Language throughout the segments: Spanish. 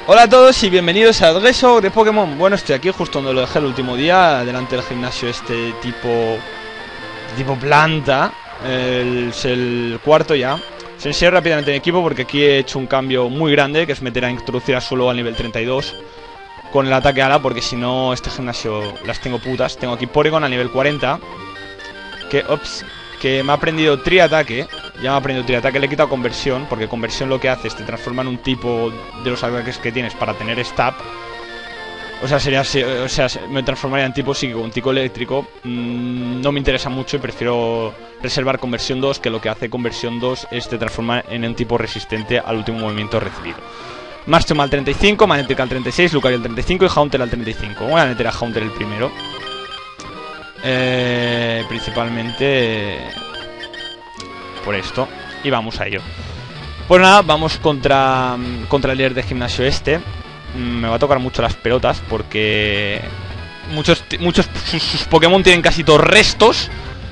Hola a todos y bienvenidos a Adreso de Pokémon. Bueno, estoy aquí justo donde lo dejé el último día, delante del gimnasio tipo planta. Es el cuarto ya. Se enseña rápidamente mi equipo porque aquí he hecho un cambio muy grande, que es meter a introducir a Solo al nivel 32 con el ataque ala, porque si no este gimnasio las tengo putas. Tengo aquí Porygon a nivel 40 que me ha aprendido Tri-ataque. Ya me ha aprendido Tri-ataque, le he quitado conversión, porque conversión lo que hace es te transforma en un tipo de los ataques que tienes para tener stab. O sea, me transformaría en tipo psíquico, un tipo eléctrico. No me interesa mucho y prefiero reservar conversión 2, que lo que hace conversión 2 es te transforma en un tipo resistente al último movimiento recibido. Marchom al 35, Magnetic al 36, Lucario al 35 y Haunter al 35. Voy a meter a Haunter el primero. Principalmente por esto. Y vamos a ello. Pues nada, vamos contra el líder de gimnasio este. Me va a tocar mucho las pelotas porque muchos sus Pokémon tienen casi todos restos.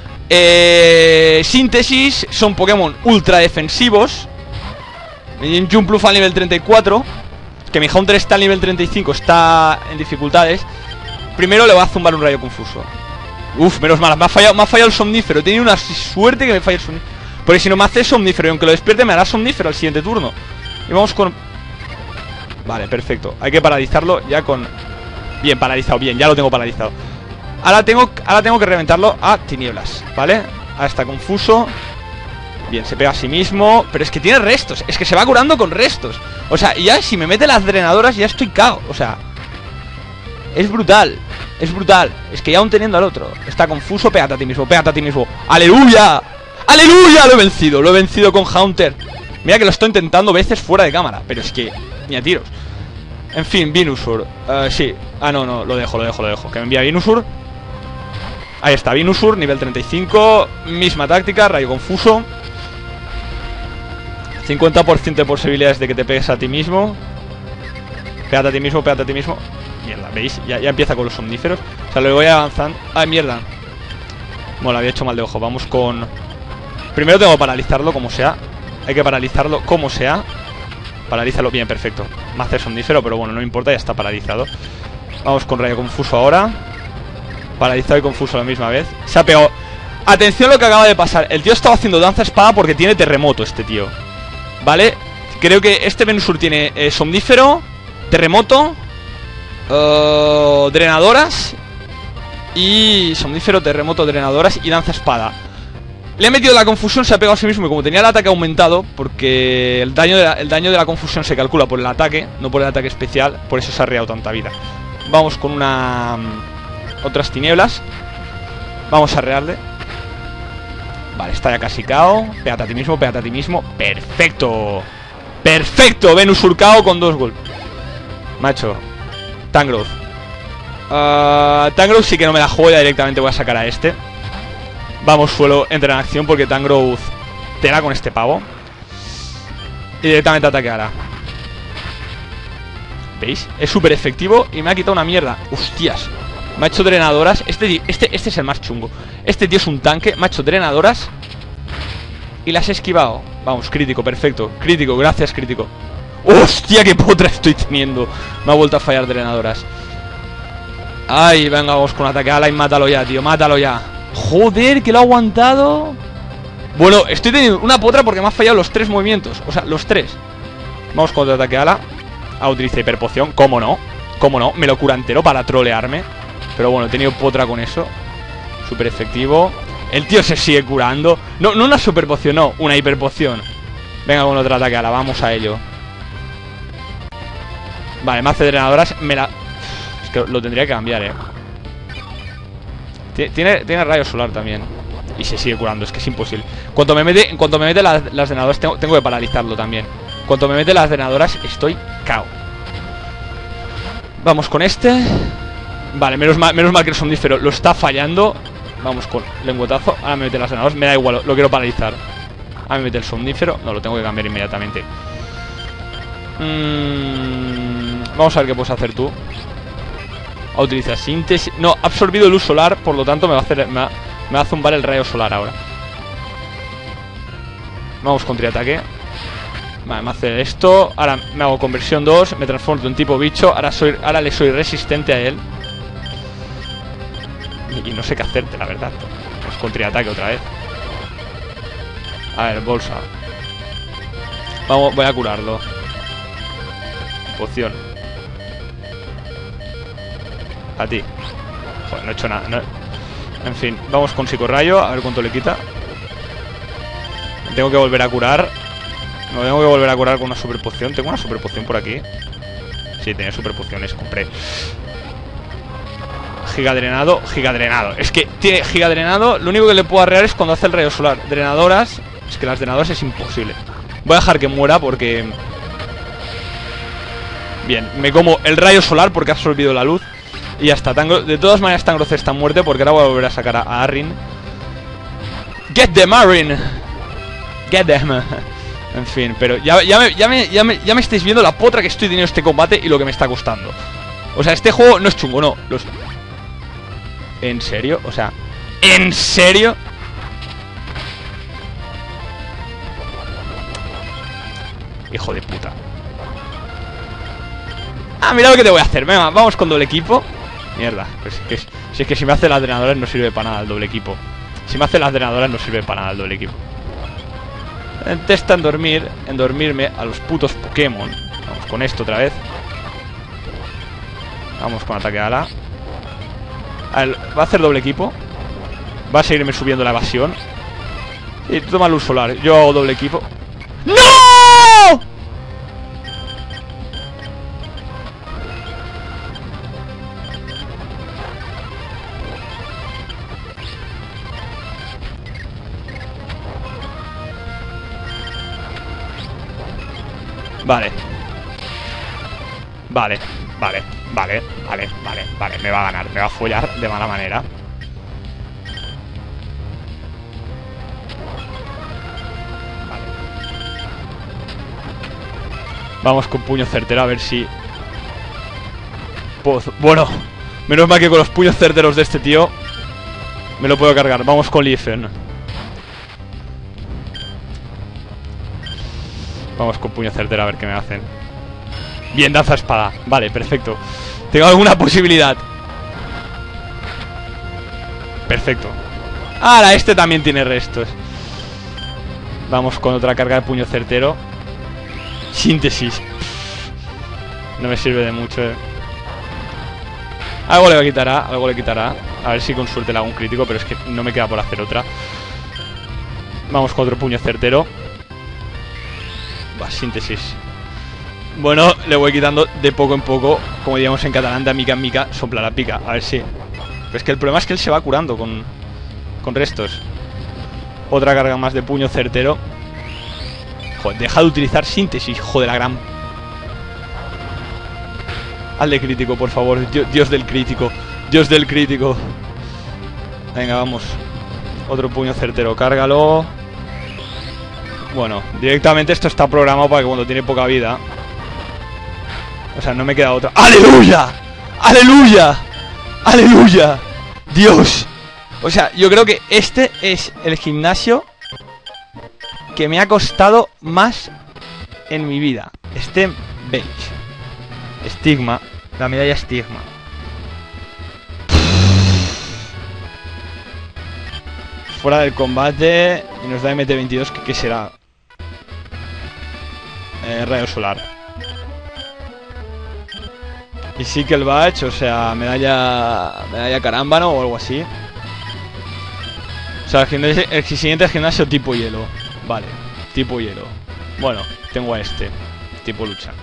Síntesis, son Pokémon ultra defensivos. Jumpluff al nivel 34. Que mi Haunter está al nivel 35, está en dificultades. Primero le va a zumbar un rayo confuso. Uf, menos mal, me ha fallado el somnífero. He tenido una suerte que me falle el somnífero, porque si no me hace somnífero y aunque lo despierte me hará somnífero al siguiente turno. Y vamos con... Vale, perfecto. Hay que paralizarlo ya con... Bien, paralizado, bien, ya lo tengo paralizado. Ahora tengo que reventarlo a tinieblas, ¿vale? Ahora está confuso. Bien, se pega a sí mismo. Pero es que tiene restos, es que se va curando con restos. O sea, ya si me mete las drenadoras ya estoy cago. O sea, es brutal. Es brutal, es que ya aún teniendo al otro está confuso, pégate a ti mismo, pégate a ti mismo. ¡Aleluya! ¡Aleluya! Lo he vencido con Haunter. Mira que lo estoy intentando veces fuera de cámara, pero es que ni a tiros. En fin, Venusaur, sí. Ah, no, lo dejo. Que me envía Venusaur. Ahí está, Venusaur, nivel 35. Misma táctica, rayo confuso. 50% de posibilidades de que te pegues a ti mismo. Pégate a ti mismo, pégate a ti mismo. Mierda, ¿veis? Ya empieza con los somníferos. O sea, lo voy avanzando. ¡Ay, mierda! Bueno, había hecho mal de ojo. Vamos con... Primero tengo que paralizarlo como sea. Hay que paralizarlo como sea. Paralízalo. Bien, perfecto. Me hace somnífero, pero bueno, no importa, ya está paralizado. Vamos con rayo confuso ahora. Paralizado y confuso a la misma vez. Se ha pegado. Atención a lo que acaba de pasar. El tío estaba haciendo danza espada porque tiene terremoto este tío, ¿vale? Creo que este Venusaur tiene somnífero, terremoto, drenadoras y somnífero, terremoto, drenadoras y danza espada. Le he metido la confusión, se ha pegado a sí mismo y como tenía el ataque aumentado, porque el daño de la confusión se calcula por el ataque, no por el ataque especial, por eso se ha arreado tanta vida. Vamos con otras tinieblas. Vamos a arrearle. Vale, está ya casi KO. Pégate a ti mismo, pégate a ti mismo. ¡Perfecto! ¡Perfecto! Venusaur KO con 2 golpes. Macho, Tangrowth. Tangrowth sí que no me la juego, ya directamente voy a sacar a este. Vamos, suelo entrar en acción porque Tangrowth tela con este pavo. Y directamente ataque ahora. ¿Veis? Es súper efectivo y me ha quitado una mierda. ¡Hostias! Me ha hecho drenadoras. Este es el más chungo. Este tío es un tanque. Me ha hecho drenadoras y las he esquivado. Vamos, crítico, perfecto. Crítico, gracias, crítico. ¡Hostia, qué potra estoy teniendo! Me ha vuelto a fallar drenadoras. Ay, venga, vamos con ataque ala y mátalo ya, tío, mátalo ya. Joder, que lo ha aguantado. Bueno, estoy teniendo una potra porque me ha fallado los 3 movimientos. O sea, los 3. Vamos con ataque ala. Utiliza hiperpoción, cómo no. Cómo no, me lo cura entero para trolearme. Pero bueno, he tenido potra con eso. Súper efectivo. El tío se sigue curando. No una super poción, no, una hiperpoción. Venga con otro ataque ala, vamos a ello. Vale, me hace drenadoras. Es que lo tendría que cambiar, Tiene rayo solar también. Y se sigue curando, es que es imposible. En cuanto me mete las drenadoras tengo que paralizarlo también. En cuanto me mete las drenadoras estoy KO. Vamos con este. Vale, menos mal que el somnífero lo está fallando. Vamos con lengüetazo. Ahora me mete las drenadoras, me da igual, lo quiero paralizar. Ahora me mete el somnífero. No, lo tengo que cambiar inmediatamente. Vamos a ver qué puedes hacer tú. Utiliza síntesis. No, ha absorbido luz solar, por lo tanto me va a zumbar el rayo solar ahora. Vamos con triataque. Vale, me hace esto. Ahora me hago conversión 2. Me transformo en tipo bicho. Ahora le soy resistente a él. Y no sé qué hacerte, la verdad. Pues contraataque otra vez. A ver, bolsa. Vamos, voy a curarlo. Poción. A ti. Joder, no he hecho nada. No... En fin, vamos con psicorrayo. A ver cuánto le quita. Tengo que volver a curar. No tengo que volver a curar con una super poción. Tengo una super poción por aquí. Sí, tenía super pociones. Compré. Giga drenado. Giga drenado. Es que tiene giga drenado. Lo único que le puedo arrear es cuando hace el rayo solar. Drenadoras. Es que las drenadoras es imposible. Voy a dejar que muera porque... Bien, me como el rayo solar porque ha absorbido la luz. Y ya está. De todas maneras, Tangrowth está muerto porque ahora voy a volver a sacar a Arryn. Get them, Arryn. Get them. En fin, pero ya me estáis viendo la potra que estoy teniendo este combate y lo que me está costando. O sea, este juego no es chungo, no. ¿En serio? O sea, ¿en serio? Hijo de puta. Ah, mira lo que te voy a hacer. Venga, vamos con doble equipo. Mierda, pues si es que si me hace las drenadoras no sirve para nada el doble equipo. Si me hace las drenadoras no sirve para nada el doble equipo. Intenta dormirme a los putos Pokémon. Vamos con esto otra vez. Vamos con ataque ala. A ver, va a hacer doble equipo. Va a seguirme subiendo la evasión. Y toma luz solar. Yo hago doble equipo. ¡No! Vale. Vale. Me va a ganar. Me va a follar de mala manera. Vale. Vamos con puño certero a ver si... Bueno, menos mal que con los puños certeros de este tío me lo puedo cargar. Vamos con Leafen. Vamos con puño certero a ver qué me hacen. Bien, danza espada. Vale, perfecto. Tengo alguna posibilidad. Perfecto. Ahora, este también tiene restos. Vamos con otra carga de puño certero. Síntesis. No me sirve de mucho, Algo le quitará, algo le quitará. A ver si con suerte le hago un crítico, pero es que no me queda por hacer otra. Vamos con otro puño certero. Va, síntesis. Bueno, le voy quitando de poco en poco. Como diríamos en catalán, de mica en mica, sopla la pica. A ver si... Pero es que el problema es que él se va curando con restos. Otra carga más de puño certero. Joder, deja de utilizar síntesis, joder, la gran... Hazle crítico, por favor. Dios del crítico. Dios del crítico. Venga, vamos. Otro puño certero, cárgalo. Bueno, directamente esto está programado para que cuando tiene poca vida... O sea, no me queda otra. ¡Aleluya! ¡Aleluya! ¡Aleluya! ¡Dios! O sea, yo creo que este es el gimnasio que me ha costado más en mi vida. Este bench. Estigma. La medalla estigma. Fuera del combate. Y nos da MT22. ¿Qué será? Rayo solar. Y sí que el badge, o sea, medalla carámbano o algo así. O sea, el siguiente gimnasio tipo hielo. Vale, tipo hielo. Bueno, tengo a este, tipo lucha.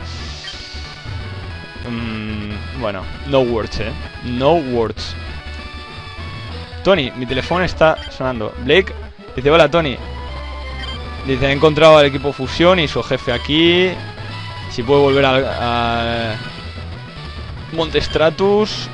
Bueno, no words, no words. Tony, mi teléfono está sonando. Blake dice, hola Tony. Dice, he encontrado al equipo fusión y su jefe aquí. Si puede volver a Monte Stratus.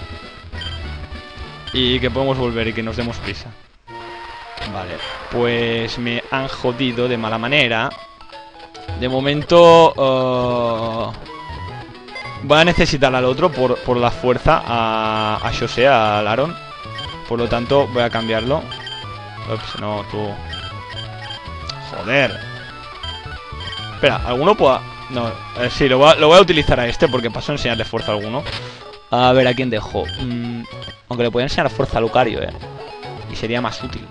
Y que podemos volver y que nos demos prisa. Vale, pues me han jodido de mala manera. De momento voy a necesitar al otro por la fuerza a José, a Laron. Por lo tanto voy a cambiarlo. Ups, no, tú. Joder. Espera, ¿alguno pueda...? No, sí, lo voy a utilizar a este porque paso a enseñarle fuerza a alguno. A ver, ¿a quién dejo? Aunque le podría enseñar fuerza a Lucario, y sería más útil.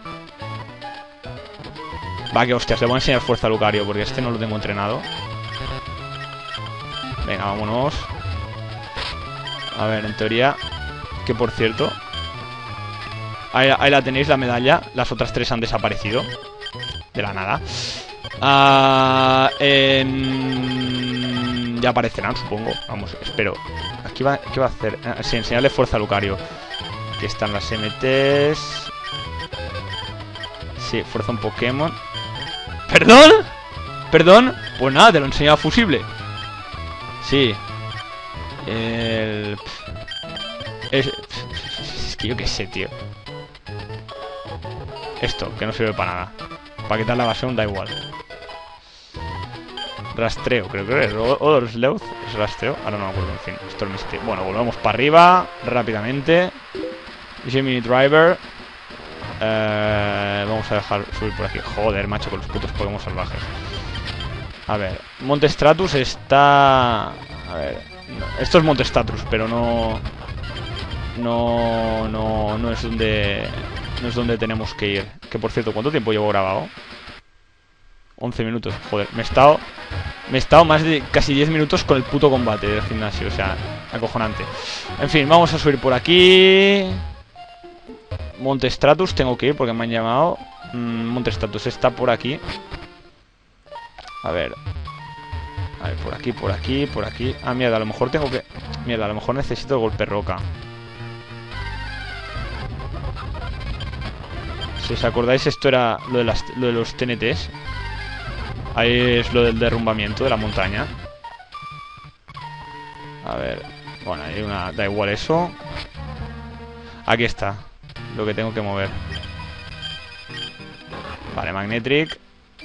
Va, que hostias, le voy a enseñar fuerza a Lucario porque este no lo tengo entrenado. Venga, vámonos. A ver, en teoría... Que por cierto... Ahí la tenéis, la medalla. Las otras 3 han desaparecido. De la nada. Ya aparecerán, supongo. Vamos, espero. ¿Qué va a hacer? Sí, enseñarle fuerza a Lucario. Aquí están las MTs. Sí, fuerza a un Pokémon. ¿Perdón? ¿Perdón? Pues nada, te lo enseñaba fusible. Sí. Es que yo qué sé, tío. Esto, que no sirve para nada. Para quitar la evasión da igual. Rastreo, creo que es Odor Sleuth. Es rastreo, ahora no me acuerdo, en fin. Storm State. Bueno, volvemos para arriba rápidamente. Gemini Driver. Vamos a dejar subir por aquí. Joder, macho, con los putos Pokémon salvajes. A ver, Monte Stratus está... A ver, no, esto es Monte Stratus, pero no es donde... No es donde tenemos que ir. Que por cierto, ¿cuánto tiempo llevo grabado? 11 minutos, joder, me he estado más de casi 10 minutos con el puto combate del gimnasio, o sea, acojonante. En fin, vamos a subir por aquí. Monte Stratus tengo que ir porque me han llamado. Monte Stratus está por aquí. A ver, por aquí, por aquí, por aquí. Ah, mierda, a lo mejor tengo que... Mierda, a lo mejor necesito el golpe roca. Si os acordáis, esto era lo de los TNTs. Ahí es lo del derrumbamiento de la montaña. A ver. Bueno, hay una... Da igual eso. Aquí está lo que tengo que mover. Vale, Magnetric.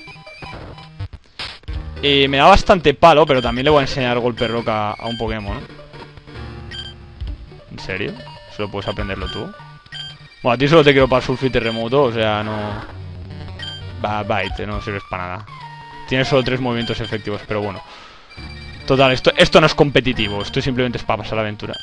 Y me da bastante palo, pero también le voy a enseñar golpe roca a un Pokémon. ¿En serio? ¿Solo puedes aprenderlo tú? Bueno, a ti solo te quiero para surf y terremoto, o sea, no... Bite, no sirves para nada. Tienes solo 3 movimientos efectivos, pero bueno. Total, esto no es competitivo. Esto simplemente es para pasar la aventura.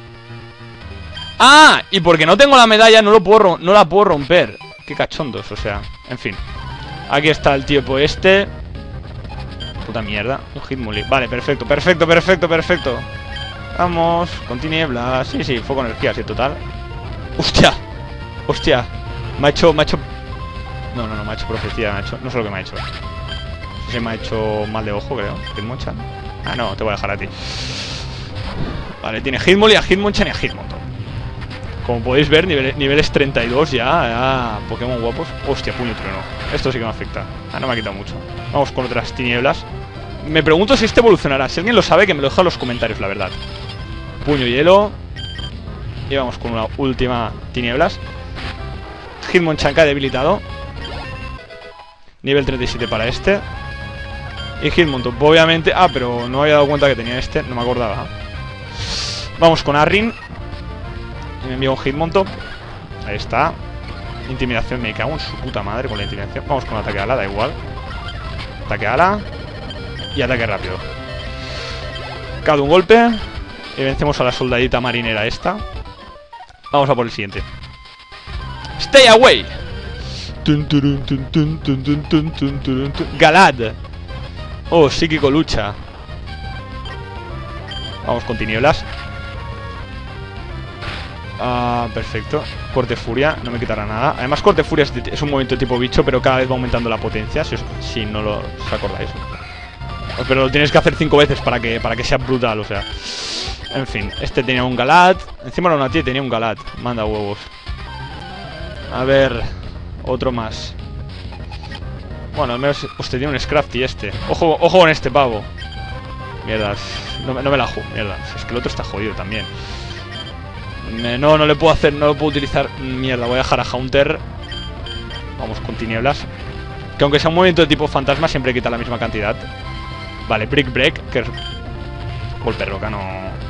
¡Ah! Y porque no tengo la medalla no la puedo romper. Qué cachondos, o sea, en fin. Aquí está el tipo este. Puta mierda, un Hitmonlee. Vale, perfecto, perfecto, perfecto, perfecto. Vamos, con tinieblas. Sí, fuego energía, sí, total. ¡Hostia! ¡Hostia! Me ha hecho... No, me ha hecho profecía, no sé lo que me ha hecho. Se me ha hecho mal de ojo, creo. Hitmonchan. Ah, no, te voy a dejar a ti. Vale, tiene Hitmonlee, a Hitmonchan y a Hitmontop. Como podéis ver, niveles 32 ya, Pokémon guapos. Hostia, puño trueno. Esto sí que me afecta. Ah, no me ha quitado mucho. Vamos con otras tinieblas. Me pregunto si este evolucionará. Si alguien lo sabe, que me lo deja en los comentarios, la verdad. Puño hielo. Y vamos con una última tinieblas. Hitmonchan que ha debilitado. Nivel 37 para este. Y Hitmontop, obviamente... Ah, pero no me había dado cuenta que tenía este. No me acordaba. Vamos con Arrin. Y me envía un Hitmontop. Ahí está. Intimidación, me cago en su puta madre con la intimidación. Vamos con ataque ala, da igual. Ataque ala. Y ataque rápido. Cada un golpe. Y vencemos a la soldadita marinera esta. Vamos a por el siguiente. Stay away. Galad. Oh, psíquico lucha. Vamos con tinieblas. Ah, perfecto. Corte furia, no me quitará nada. Además, corte furia es un movimiento tipo bicho, pero cada vez va aumentando la potencia. Si no os acordáis. Pero lo tienes que hacer 5 veces para que sea brutal, o sea. En fin, este tenía un Galad. Encima era una tía y tenía un Galad. Manda huevos. A ver, otro más. Bueno, al menos usted tiene un Scrafty este. Ojo con este pavo. Mierda, no me la juego. Mierda, es que el otro está jodido también. No le puedo hacer, no lo puedo utilizar. Mierda, voy a dejar a Haunter. Vamos con tinieblas. Que aunque sea un movimiento de tipo fantasma, siempre quita la misma cantidad. Vale, Brick Break, que es... Golpe roca, no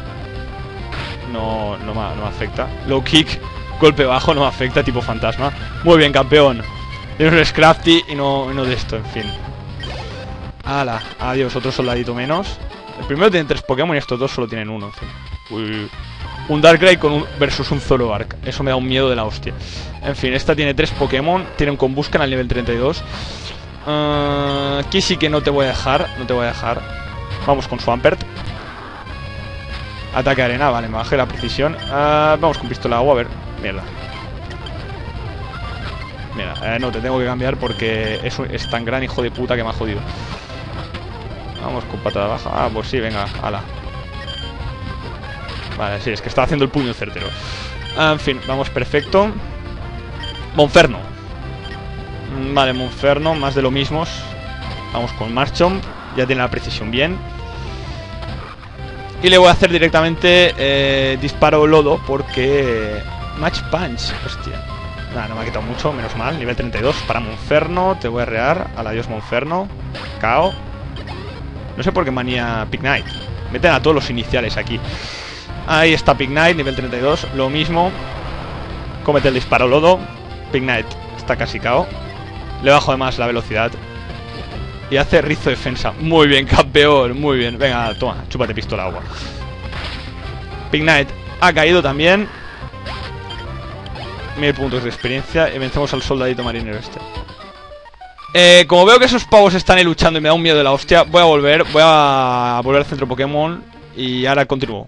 me afecta. Low Kick, golpe bajo, no me afecta, tipo fantasma. Muy bien, campeón. Tienes un Scrafty y no de esto, en fin. ¡Hala! Adiós, otro soldadito menos. El primero tiene 3 Pokémon y estos dos solo tienen 1. Uy. Un Darkrai versus un Zoroark. Eso me da un miedo de la hostia. En fin, esta tiene 3 Pokémon. Tiene un Combusken al nivel 32. Aquí sí que no te voy a dejar. No te voy a dejar. Vamos con Swampert. Ataque arena, vale, me bajé la precisión. Vamos con pistola agua, a ver. Mierda. Mira, no, te tengo que cambiar porque eso es tan gran hijo de puta que me ha jodido. Vamos con patada baja. Ah, pues sí, venga, ala. Vale, sí, es que está haciendo el puño certero. En fin, vamos perfecto. Monferno. Vale, Monferno, más de lo mismo. Vamos con Marchomp. Ya tiene la precisión bien. Y le voy a hacer directamente disparo lodo porque... Match Punch, hostia. Nada, no me ha quitado mucho, menos mal. Nivel 32 para Monferno. Te voy a rear. Adiós Monferno. KO. No sé por qué manía Pignite. Meten a todos los iniciales aquí. Ahí está Pignite, nivel 32. Lo mismo. Comete el disparo lodo. Pignite está casi KO. Le bajo además la velocidad. Y hace rizo defensa. Muy bien, campeón. Muy bien. Venga, toma, chúpate pistola agua. Pignite ha caído también. 1000 puntos de experiencia. Y vencemos al soldadito marinero este. Como veo que esos pavos están ahí luchando y me da un miedo de la hostia, voy a volver. Voy a volver al centro Pokémon. Y ahora continúo.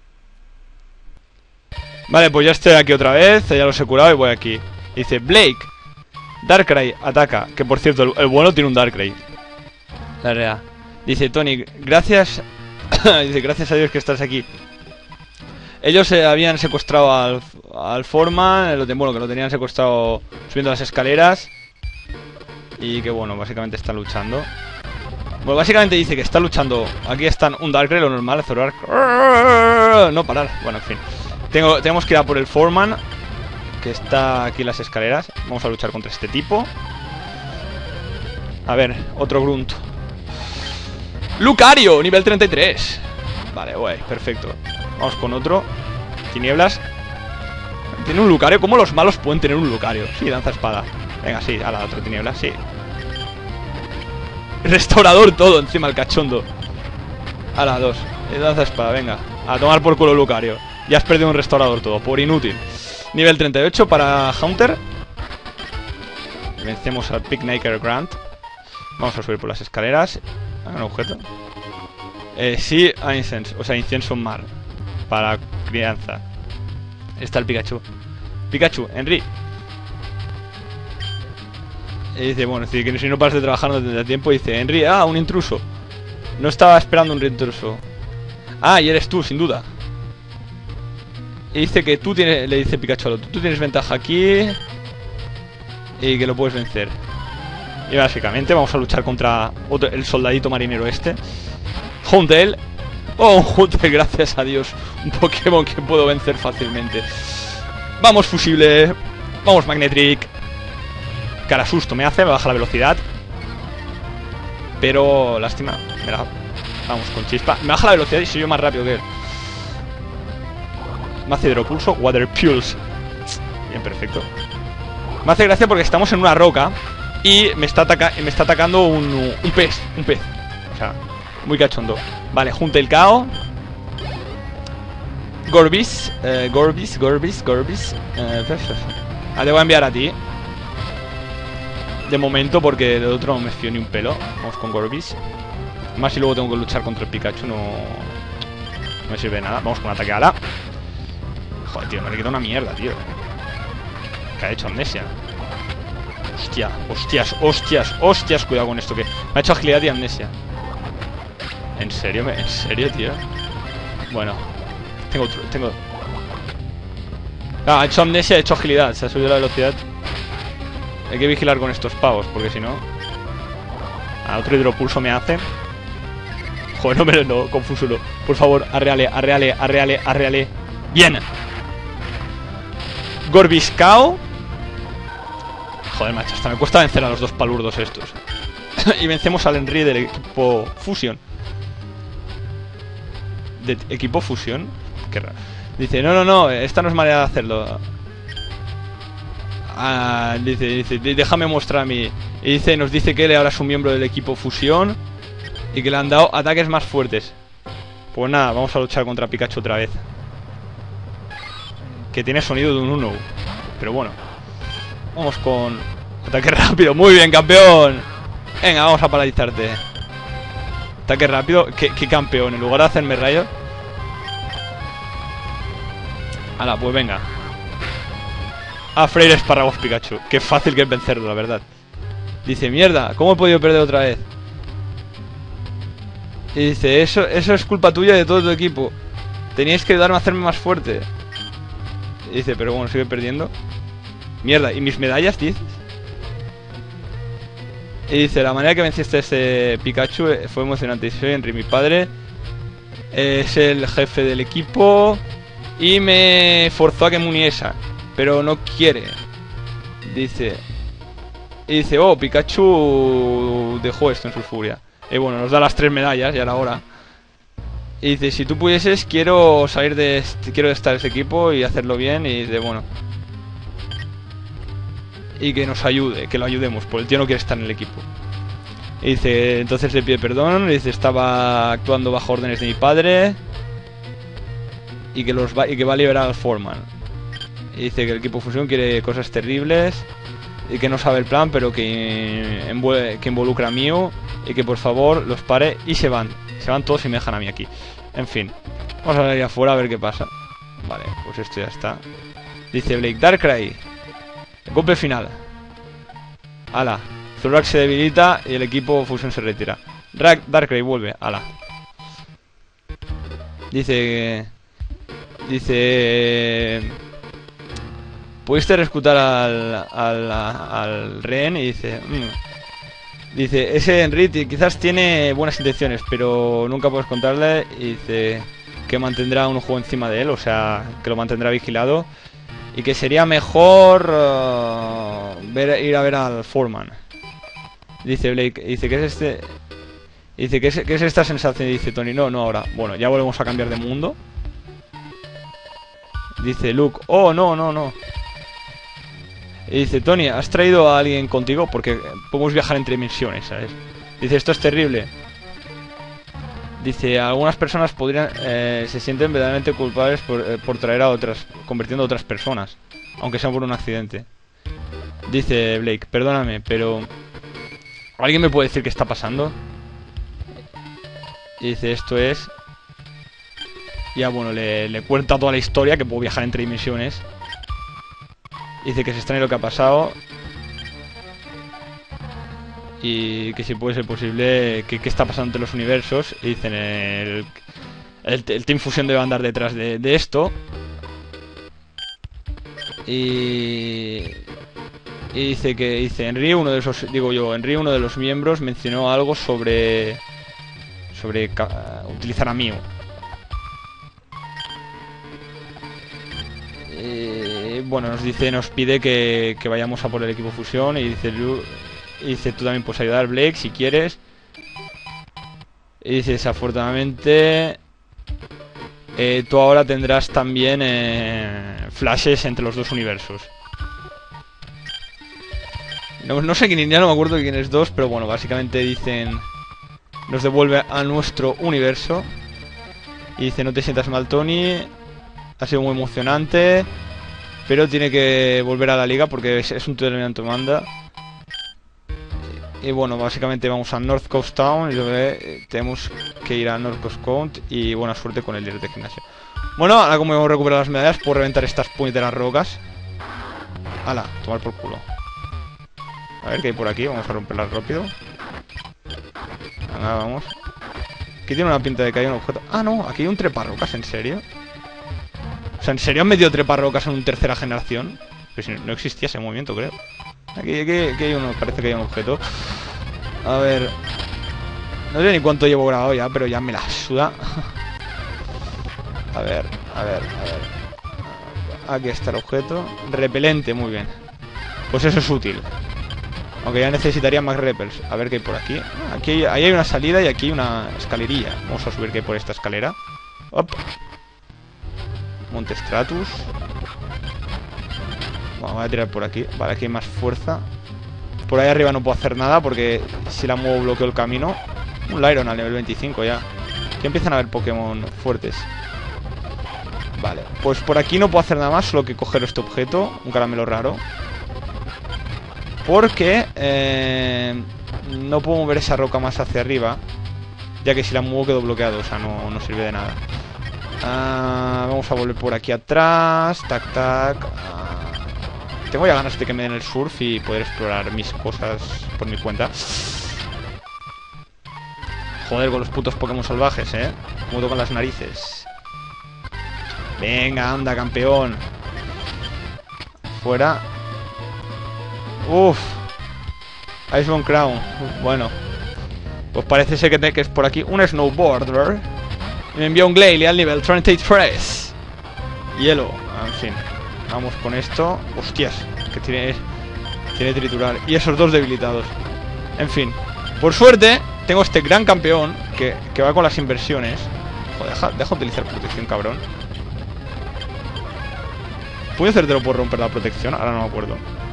Vale, pues ya estoy aquí otra vez. Ya los he curado y voy aquí. Dice Blake. Darkrai ataca. Que por cierto, el bueno tiene un Darkrai. La realidad. Dice Tony, gracias. Dice, gracias a Dios que estás aquí. Ellos habían secuestrado al Foreman. Bueno, que lo tenían secuestrado subiendo las escaleras. Y que bueno, básicamente están luchando. Bueno, básicamente dice que está luchando. Aquí están un Darkrai, lo normal, Zoroark. No parar. Bueno, en fin. Tenemos que ir a por el Foreman, que está aquí en las escaleras. Vamos a luchar contra este tipo. A ver, otro Grunt. Lucario, nivel 33. Vale, guay, perfecto. Vamos con otro. Tinieblas. Tiene un Lucario. ¿Cómo los malos pueden tener un Lucario? Sí, danza espada. Venga, sí, a la otra Tinieblas, sí. Restaurador todo, encima el cachondo. A la 2. Danza espada, venga. A tomar por culo Lucario. Ya has perdido un restaurador todo, por inútil. Nivel 38 para Haunter. Vencemos al Picknaker Grant. Vamos a subir por las escaleras. Un objeto. Sí, a Incense. O sea, incienso en mar. Para crianza. Está el Pikachu. Pikachu, Henry. Y dice, bueno, es decir, que si no paras de trabajar no tendrá tiempo. Y dice, Henry, un intruso. No estaba esperando un intruso. Y eres tú, sin duda. Y dice que tú tienes, le dice Pikachu al otro, tú tienes ventaja aquí y que lo puedes vencer. Y básicamente vamos a luchar contra el soldadito marinero este. Hauntel. Oh, Hauntel, gracias a Dios. Un Pokémon que puedo vencer fácilmente. Vamos, fusible. Vamos, Magnetric. Cara susto me hace, me baja la velocidad. Pero, lástima. Vamos con chispa. Me baja la velocidad y soy yo más rápido que él. Me hace hidropulso, Water Pulse. Bien, perfecto. Me hace gracia porque estamos en una roca y me está atacando un pez. Un pez. O sea, muy cachondo. Vale, junta el KO. Gorbis. Gorbis. Le voy a enviar a ti. De momento, porque del otro no me fío ni un pelo. Vamos con Gorbis. Más si luego tengo que luchar contra el Pikachu, no me sirve de nada. Vamos con ataque ala. Joder, tío, me le queda una mierda, tío. Que ha hecho amnesia. Hostia, hostias. Cuidado con esto que me ha hecho agilidad y amnesia. ¿En serio, tío? Bueno, tengo... Ha hecho amnesia, ha hecho agilidad. Se ha subido la velocidad. Hay que vigilar con estos pavos, porque si no... otro hidropulso me hace. Joder, no, confuso. Por favor, arreale. Bien. Gorbis KO. Joder, macho, hasta me cuesta vencer a los dos palurdos estos. Y vencemos al Henry del equipo Fusión. ¿De equipo Fusión? Qué raro. Dice, no, esta no es manera de hacerlo. Dice, déjame mostrar a mí. Y dice, nos dice que él ahora es un miembro del equipo Fusión. Y que le han dado ataques más fuertes. Pues nada, vamos a luchar contra Pikachu otra vez. Que tiene sonido de un 1. Pero bueno. Vamos con ataque rápido. Muy bien, campeón. Venga, vamos a paralizarte. Ataque rápido. ¿Qué campeón? En lugar de hacerme rayos. Hala, pues venga. A freír espárragos Pikachu. Qué fácil que es vencerlo, la verdad. Dice, mierda, ¿cómo he podido perder otra vez? Y dice, eso es culpa tuya y de todo tu equipo. Teníais que ayudarme a hacerme más fuerte. Y dice, pero bueno, sigue perdiendo. Mierda, ¿y mis medallas, dices? Y dice, la manera que venciste a ese Pikachu fue emocionante. Y soy Henry, mi padre es el jefe del equipo y me forzó a que me uniese, pero no quiere. Dice... Y dice, oh, Pikachu dejó esto en su furia. Y bueno, nos da las 3 medallas, ya era hora. Y dice, si tú pudieses, quiero salir de quiero estar en ese equipo y hacerlo bien. Y dice, bueno. Y que nos ayude, que lo ayudemos, porque el tío no quiere estar en el equipo. Y dice, entonces le pide perdón. Y dice, estaba actuando bajo órdenes de mi padre. Y que va a liberar al Foreman. Y dice que el equipo Fusión quiere cosas terribles. Y que no sabe el plan, pero que involucra a Mew. Y que por favor los pare. Y se van todos y me dejan a mí aquí. En fin, vamos a salir afuera a ver qué pasa. Vale, pues esto ya está. Dice Blake, Darkrai, el golpe final. Ala, Zoroark se debilita y el equipo Fusión se retira. Darkrai vuelve, ala. Dice... ¿Pudiste rescatar al rehén? Y dice... Dice, ese Henry quizás tiene buenas intenciones, pero nunca puedes contarle. Y dice que mantendrá un ojo encima de él, o sea, que lo mantendrá vigilado. Y que sería mejor ir a ver al Foreman. Dice Blake, dice, ¿qué es este? Dice, ¿qué es esta sensación? Y dice Tony, no ahora. Bueno, ya volvemos a cambiar de mundo. Dice Luke, oh, no. Y dice, Tony, ¿has traído a alguien contigo? Porque podemos viajar entre dimensiones, ¿sabes? Dice, esto es terrible. Dice, algunas personas se sienten verdaderamente culpables por traer a otras, convirtiendo a otras personas, aunque sea por un accidente. Dice Blake, perdóname, pero... ¿alguien me puede decir qué está pasando? Y dice, esto es... Ya bueno, le cuenta toda la historia, que puedo viajar entre dimensiones. Dice que se extraña lo que ha pasado. Y que si puede ser posible, que qué está pasando entre los universos. Y dicen, el Team Fusion debe andar detrás de esto. Y dice que Henry, uno de esos, Henry, uno de los miembros, mencionó algo sobre utilizar a Mew. Bueno, nos pide que vayamos a por el equipo Fusión. Y dice, tú también puedes ayudar, Blake, si quieres. Y dice, desafortunadamente tú ahora tendrás también flashes entre los dos universos. No sé quién, ya no me acuerdo de quién es dos, pero bueno, básicamente dicen, nos devuelve a nuestro universo. Y dice, no te sientas mal, Tony, ha sido muy emocionante, pero tiene que volver a la liga porque es un determinante manda. Y bueno, básicamente vamos a North Coast Town y tenemos que ir a North Coast Count. Y buena suerte con el líder de gimnasio. Bueno, ahora como hemos recuperado las medallas, puedo reventar estas puñeteras rocas. Hala, tomar por culo. A ver qué hay por aquí, vamos a romperlas rápido. Venga, vamos. Aquí tiene una pinta de que hay un objeto. Ah, no, aquí hay un treparrocas, ¿en serio? O sea, ¿en serio han metido treparrocas en una tercera generación? Pues no existía ese movimiento, creo. Aquí hay uno, parece que hay un objeto. A ver. No sé ni cuánto llevo grabado ya, pero ya me la suda. A ver. Aquí está el objeto. Repelente, muy bien. Pues eso es útil. Aunque ya necesitaría más repels. A ver qué hay por aquí. Ahí hay una salida y aquí hay una escalerilla. Vamos a subir que hay por esta escalera. Op. Monte Stratus. Bueno, voy a tirar por aquí. Vale, aquí hay más fuerza. Por ahí arriba no puedo hacer nada porque si la muevo bloqueo el camino. Un Lyron al nivel 25 ya. Que empiezan a haber Pokémon fuertes. Vale, pues por aquí no puedo hacer nada más, solo que coger este objeto, un caramelo raro. Porque no puedo mover esa roca más hacia arriba, ya que si la muevo quedo bloqueado, o sea, no sirve de nada. Vamos a volver por aquí atrás. Tac, tac. Tengo ya ganas de que me den el surf y poder explorar mis cosas por mi cuenta. Joder, con los putos Pokémon salvajes, como tocan las narices. Venga, anda, campeón. Fuera. Uff. Iceborne Crown. Bueno. Pues parece ser que es por aquí un Snowboarder. Y me envía un Glalie al nivel 33. Hielo. En fin. Vamos con esto. Hostias. Que tiene triturar. Y esos dos debilitados. En fin. Por suerte, tengo este gran campeón que va con las inversiones. Joder, deja utilizar protección, cabrón. ¿Puedo hacértelo por romper la protección? Ahora no me acuerdo.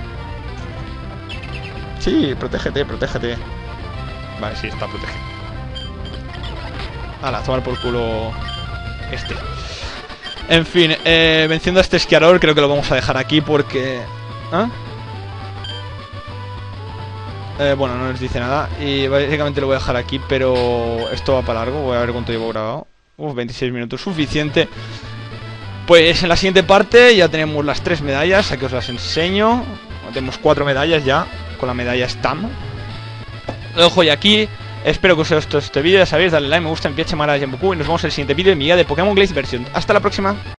Sí, protégete. Vale, sí, está protegido. Hala, tomar por culo este. En fin, venciendo a este esquiador, creo que lo vamos a dejar aquí porque... bueno, no nos dice nada. Y básicamente lo voy a dejar aquí, pero esto va para largo. Voy a ver cuánto llevo grabado. 26 minutos, suficiente. Pues en la siguiente parte ya tenemos las 3 medallas. Aquí os las enseño. Tenemos 4 medallas ya, con la medalla Stam. Lo dejo ya aquí. Espero que os haya gustado este vídeo. Ya sabéis, dale like, me gusta, en pie, chamara, y nos vemos en el siguiente vídeo de mi guía de Pokémon Glaze Version. Hasta la próxima.